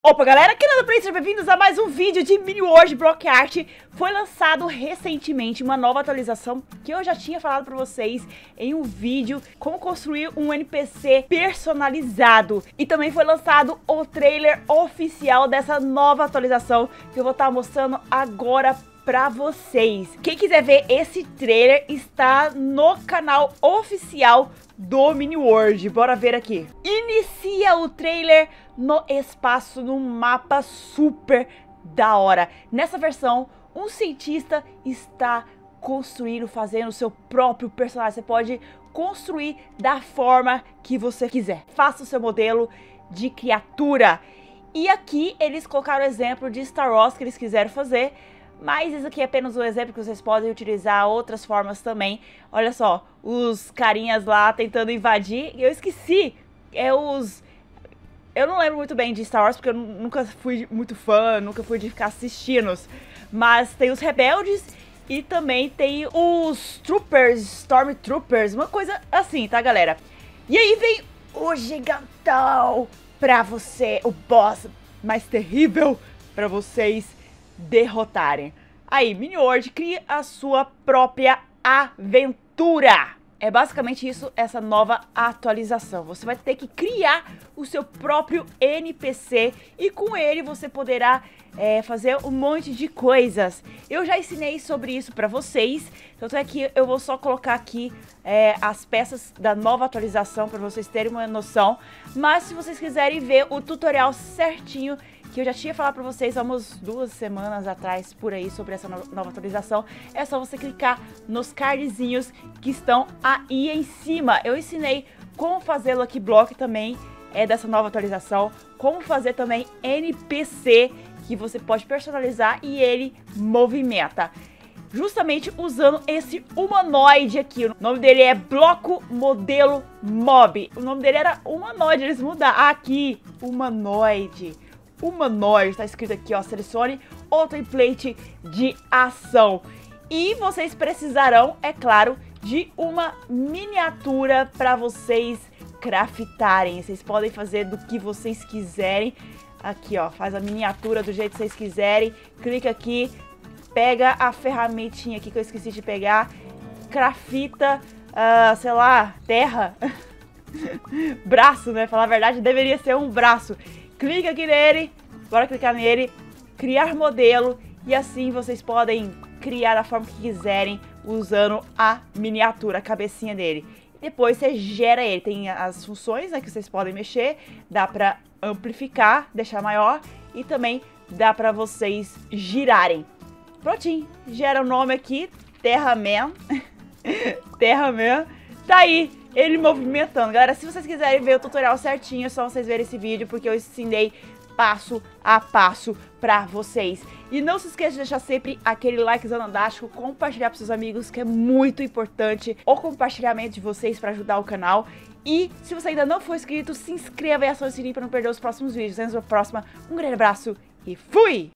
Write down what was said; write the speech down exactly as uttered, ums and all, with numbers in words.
Opa galera, aqui na Play, sejam bem-vindos a mais um vídeo de Mini World Block Art. Foi lançado recentemente uma nova atualização que eu já tinha falado pra vocês em um vídeo como construir um N P C personalizado. E também foi lançado o trailer oficial dessa nova atualização que eu vou estar mostrando agora pra vocês. Quem quiser ver esse trailer está no canal oficial do Mini World. Bora ver aqui. Inicia o trailer no espaço, num mapa super da hora. Nessa versão, um cientista está construindo, fazendo o seu próprio personagem. Você pode construir da forma que você quiser. Faça o seu modelo de criatura. E aqui eles colocaram o exemplo de Star Wars que eles quiseram fazer. Mas isso aqui é apenas um exemplo que vocês podem utilizar outras formas também. Olha só, os carinhas lá tentando invadir. Eu esqueci, é os... Eu não lembro muito bem de Star Wars, porque eu nunca fui muito fã, nunca fui de ficar assistindo. Mas tem os rebeldes e também tem os Troopers, Stormtroopers, uma coisa assim, tá, galera? E aí vem o gigantão pra você, o boss mais terrível pra vocês derrotarem. Aí, Mini World, cria a sua própria aventura. É basicamente isso, essa nova atualização. Você vai ter que criar o seu próprio N P C e com ele você poderá é, fazer um monte de coisas. Eu já ensinei sobre isso pra vocês, tanto é que eu vou só colocar aqui é, as peças da nova atualização para vocês terem uma noção. Mas se vocês quiserem ver o tutorial certinho, que eu já tinha falado pra vocês há umas duas semanas atrás, por aí, sobre essa no nova atualização, é só você clicar nos cardzinhos que estão aí em cima. Eu ensinei como fazer Lucky Block também, é dessa nova atualização, como fazer também N P C, que você pode personalizar e ele movimenta. Justamente usando esse humanoide aqui. O nome dele é Bloco Modelo Mob. O nome dele era humanoide, eles mudaram. Aqui, humanoide. Humanoide, tá escrito aqui, ó, selecione o template de ação. E vocês precisarão, é claro, de uma miniatura para vocês craftarem. Vocês podem fazer do que vocês quiserem. Aqui, ó, faz a miniatura do jeito que vocês quiserem. Clica aqui, pega a ferramentinha aqui que eu esqueci de pegar. Crafta, uh, sei lá, terra. Braço, né? Falar a verdade, deveria ser um braço. Clica aqui nele, bora clicar nele, criar modelo e assim vocês podem criar da forma que quiserem usando a miniatura, a cabecinha dele. Depois você gera ele, tem as funções, né, que vocês podem mexer, dá pra amplificar, deixar maior e também dá pra vocês girarem. Prontinho, gera o nome aqui, Terraman, Terraman, tá aí. Ele movimentando. Galera, se vocês quiserem ver o tutorial certinho, é só vocês verem esse vídeo, porque eu ensinei passo a passo pra vocês. E não se esqueça de deixar sempre aquele likezão fantástico, compartilhar pros seus amigos, que é muito importante o compartilhamento de vocês pra ajudar o canal. E se você ainda não for inscrito, se inscreva e acione o sininho pra não perder os próximos vídeos. Até a próxima, um grande abraço e fui!